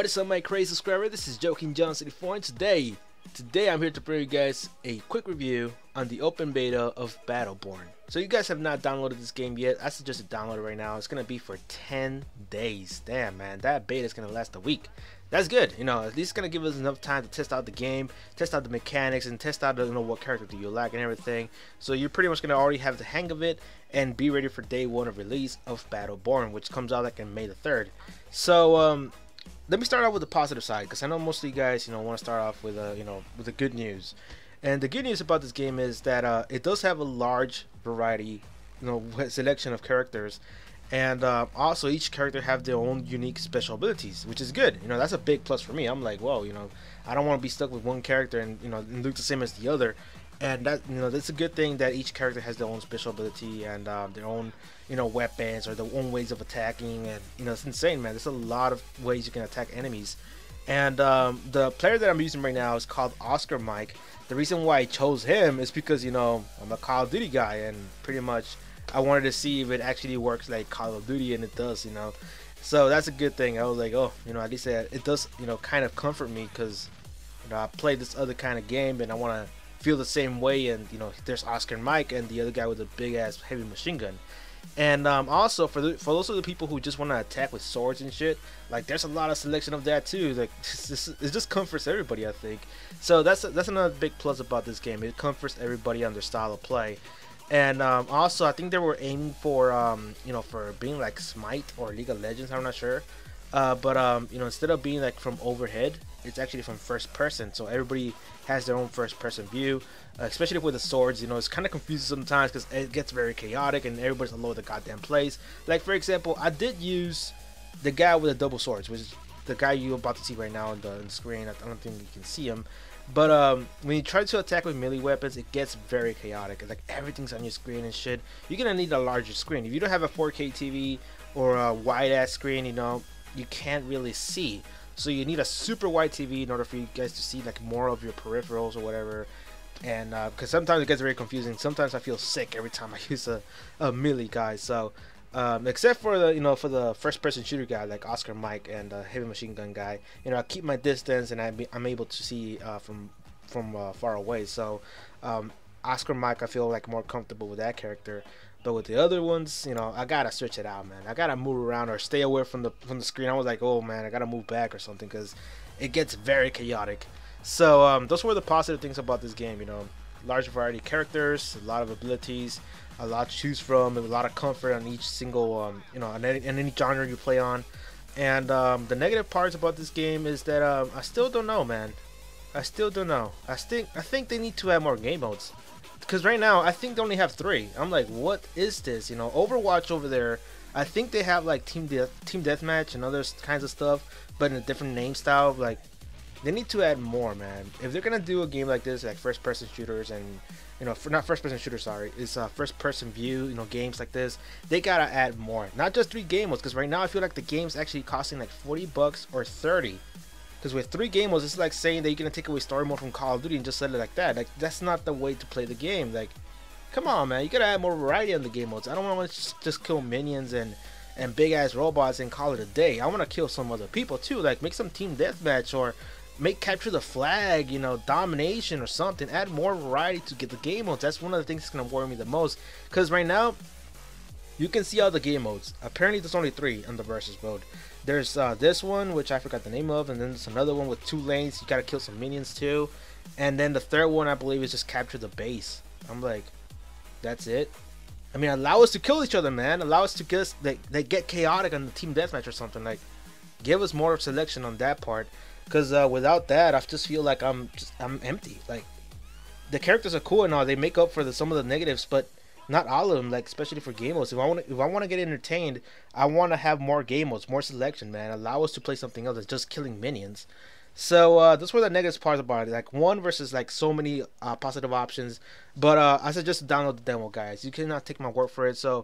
What is up, my crazy subscriber? This is Joking John 64, and today I'm here to bring you guys a quick review on the open beta of Battleborn. So you guys have not downloaded this game yet. I suggest you download it right now. It's gonna be for 10 days. Damn, man, that beta is gonna last a week. That's good. You know, at least it's gonna give us enough time to test out the game, test out the mechanics, and test out what character do you like and everything. So you're pretty much gonna already have the hang of it and be ready for day one of release of Battleborn, which comes out like in May the 3rd. So let me start out with the positive side, because I know most of you guys, want to start off with with the good news. And the good news about this game is that it does have a large variety, selection of characters, and also each character have their own unique special abilities, which is good. That's a big plus for me. I'm like, whoa, I don't want to be stuck with one character and and look the same as the other. And that that's a good thing that each character has their own special ability and their own weapons or their own ways of attacking, and it's insane, man. There's a lot of ways you can attack enemies. And the player that I'm using right now is called Oscar Mike. The reason why I chose him is because I'm a Call of Duty guy, and pretty much I wanted to see if it actually works like Call of Duty, and it does. So that's a good thing. I was like, oh, at least it does kind of comfort me, because I played this other kind of game and I want to feel the same way. And there's Oscar and Mike and the other guy with a big ass heavy machine gun. And also for those of the people who just want to attack with swords and shit, like there's a lot of selection of that too. Like it just comforts everybody, I think. So that's another big plus about this game. It comforts everybody on their style of play. And also I think they were aiming for for being like Smite or League of Legends, I'm not sure. But instead of being like from overhead, it's actually from first person, so everybody has their own first person view, especially with the swords. It's kind of confusing sometimes because it gets very chaotic and everybody's all over the goddamn place. Like, for example, I did use the guy with the double swords, which is the guy you're about to see right now on the screen. I don't think you can see him, but when you try to attack with melee weapons, it gets very chaotic. Like, everything's on your screen and shit. You're gonna need a larger screen. If you don't have a 4K TV or a wide ass screen, you can't really see. So you need a super wide TV in order for you guys to see like more of your peripherals or whatever. And because sometimes it gets very confusing. Sometimes I feel sick every time I use a melee guy. So except for the for the first person shooter guy like Oscar Mike and the heavy machine gun guy, I keep my distance and I'm able to see from far away. So Oscar Mike, I feel like more comfortable with that character. But with the other ones, I gotta switch it out, man. I gotta move around or stay away from the screen. I was like, oh man, I gotta move back or something, because it gets very chaotic. So those were the positive things about this game. Large variety of characters, a lot of abilities, a lot to choose from, a lot of comfort on each single in any genre you play on. And the negative parts about this game is that I still don't know, man. I still don't know. I think they need to have more game modes. Because right now, I think they only have 3. I'm like, what is this? Overwatch over there, I think they have like team deathmatch and other kinds of stuff, but in a different name style. Like, they need to add more, man. If they're gonna do a game like this, like first-person shooters and not first-person shooters, sorry, it's first-person view, games like this, they gotta add more. Not just 3 game modes, because right now I feel like the game's actually costing like $40 or 30. Because with 3 game modes, it's like saying that you're gonna take away story mode from Call of Duty and just sell it like that. Like, that's not the way to play the game. Like, come on, man, you gotta add more variety on the game modes. I don't want to just kill minions and big ass robots and call it a day. I want to kill some other people too. Like, make some team deathmatch or make capture the flag, domination or something. Add more variety to get the game modes. That's one of the things that's gonna worry me the most. Because right now, you can see all the game modes. Apparently, there's only 3 on the versus mode. There's this one, which I forgot the name of, and then there's another one with 2 lanes. You gotta kill some minions too, and then the third one, I believe, is just capture the base. I'm like, that's it? I mean, allow us to kill each other, man. Allow us to get chaotic on the team deathmatch or something. Like, give us more selection on that part, because without that, I just feel like I'm empty. Like, the characters are cool and all, they make up for some of the negatives, but not all of them, like especially for game modes. If I want to get entertained, I want to have more game modes, more selection, man. Allow us to play something else than just killing minions. So those were the negative parts about it. Like, one versus like so many positive options. But I suggest to download the demo, guys. You cannot take my word for it. So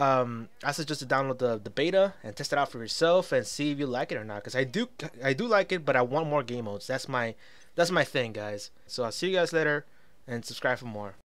I suggest to download the beta and test it out for yourself and see if you like it or not. Because I do like it, but I want more game modes. That's my thing, guys. So I'll see you guys later, and subscribe for more.